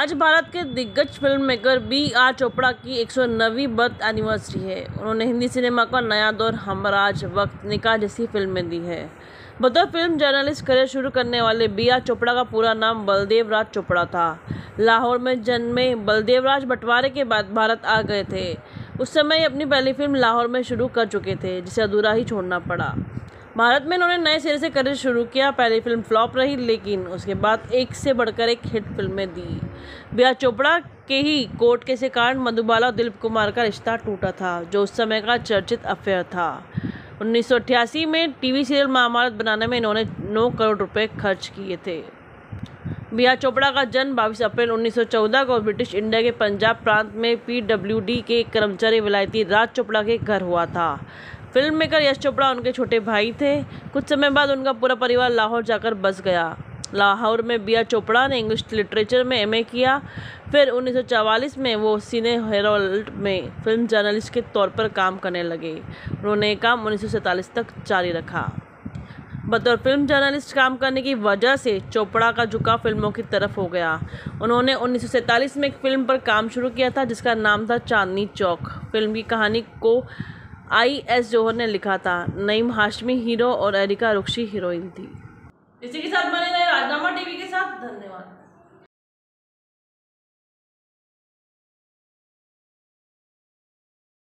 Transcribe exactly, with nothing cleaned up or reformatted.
आज भारत के दिग्गज film maker B R Chopra की एक सौ नौवीं बर्थ एनिवर्सरी है। उन्होंने हिंदी सिनेमा का नया दौर, हमराज, वक्त, निकाह जैसी फिल्में दी है। बतौर फिल्म जर्नलिस्ट करियर शुरू करने वाले बी आर चोपड़ा का पूरा नाम बलदेव राज चोपड़ा था। लाहौर में जन्मे बलदेव राज बंटवारे के बाद भारत आ गए थे। उस समय अपनी पहली फिल्म लाहौर में शुरू कर चुके थे, जिसे अधूरा ही छोड़ना पड़ा। भारत में इन्होंने नए सिरे से करियर शुरू किया। पहली फिल्म फ्लॉप रही, लेकिन उसके बाद एक से बढ़कर एक हिट फिल्में दी। बी आर चोपड़ा के ही कोर्ट केस के कारण मधुबाला और दिलीप कुमार का रिश्ता टूटा था, जो उस समय का चर्चित अफेयर था। उन्नीस सौ अट्ठासी में टीवी सीरियल महाभारत बनाने में इन्होंने नौ करोड़ रुपए खर्च किए थे। बी आर चोपड़ा का जन्म बाईस अप्रैल उन्नीस सौ चौदह को ब्रिटिश इंडिया के पंजाब प्रांत में पी डब्ल्यू डी के एक कर्मचारी विलायती राज चोपड़ा के घर हुआ था। फिल्म मेकर यश चोपड़ा उनके छोटे भाई थे। कुछ समय बाद उनका पूरा परिवार लाहौर जाकर बस गया। लाहौर में बी आर चोपड़ा ने इंग्लिश लिटरेचर में एम ए किया। फिर उन्नीस सौ चवालीस में वो सिने हेराल्ड में फिल्म जर्नलिस्ट के तौर पर काम करने लगे। उन्होंने ये काम उन्नीस सौ सैंतालीस तक जारी रखा। बतौर फिल्म जर्नलिस्ट काम करने की वजह से चोपड़ा का झुकाव फिल्मों की तरफ हो गया। उन्होंने उन्नीस सौ सैंतालीस में एक फिल्म पर काम शुरू किया था, जिसका नाम था चांदनी चौक। फिल्म की कहानी को आई एस जौहर ने लिखा था। नईम हाशमी हीरो और एरिका रुक्शी हीरोइन थी। इसी के साथ बने रहे राजनामा टीवी के साथ। धन्यवाद।